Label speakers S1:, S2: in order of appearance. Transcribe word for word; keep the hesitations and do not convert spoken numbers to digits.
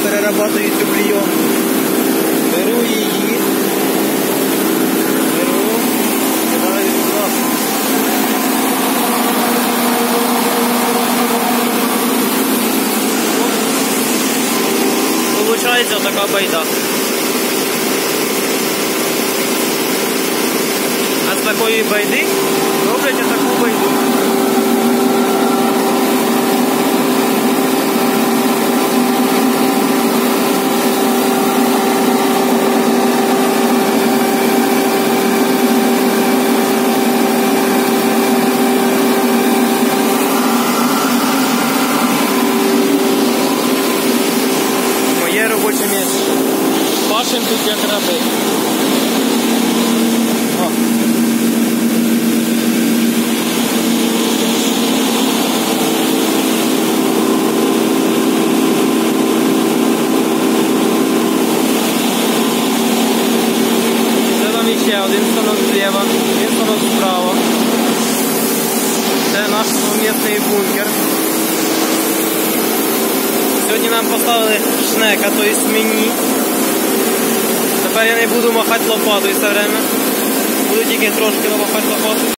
S1: перерабатую цю клейонку. Беру її. Беру. Кидаю сюди. Получається така байда. А з такої байди роблять таку байду. Моє робоче місце. Пашем тут як раби. О. Ще один станок зліва, один станок справа. Це наш совмісний бункер. Сьогодні нам поставили шнека, тобто мені. Тепер я не буду махати лопатою все время. Буду тільки трошки махати лопатою.